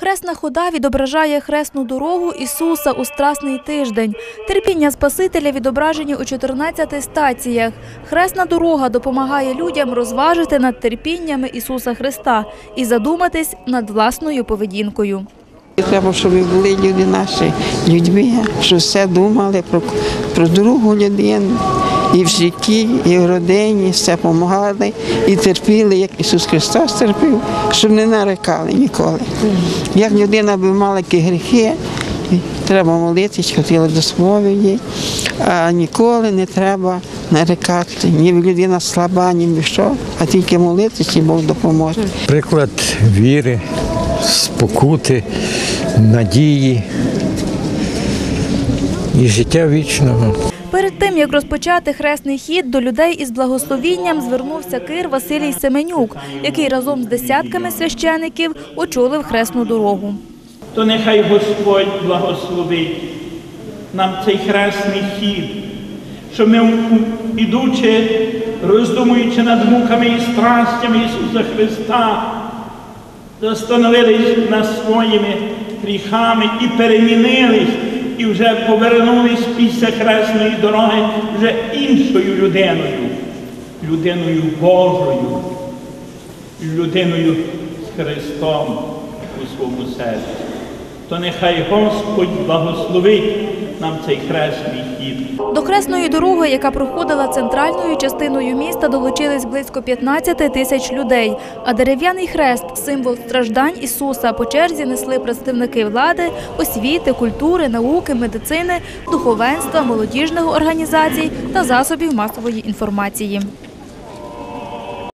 Хресна хода відображає хресну дорогу Ісуса у Страсний тиждень. Терпіння Спасителя відображені у 14 стаціях. Хресна дорога допомагає людям розважити над терпіннями Ісуса Христа і задуматись над власною поведінкою. Треба, щоб були люди наші людьми, що все думали про другу людину. І в житті, і в родині все допомагали, і терпіли, як Ісус Христос терпів, щоб не нарекали ніколи. Як людина би мала які гріхи, треба молитись, хотіли до сповіді, а ніколи не треба нарекати. Ні людина слаба, ні що, а тільки молитись, і Бог допоможе. Приклад віри, спокути, надії і життя вічного. Перед тим, як розпочати хресний хід, до людей із благословінням звернувся кир Василій Семенюк, який разом з десятками священиків очолив хресну дорогу. То нехай Господь благословить нам цей хресний хід, що ми, ідучи, роздумуючи над муками і страстями Ісуса Христа, застановились над своїми гріхами і перемінились, і вже повернулись після хресної дороги вже іншою людиною, людиною Божою, людиною з Христом у своєму серці. То нехай Господь благословить нам цей хресний хід. До хресної дороги, яка проходила центральною частиною міста, долучились близько 15 тисяч людей. А дерев'яний хрест – символ страждань Ісуса. По черзі несли представники влади, освіти, культури, науки, медицини, духовенства, молодіжних організацій та засобів масової інформації.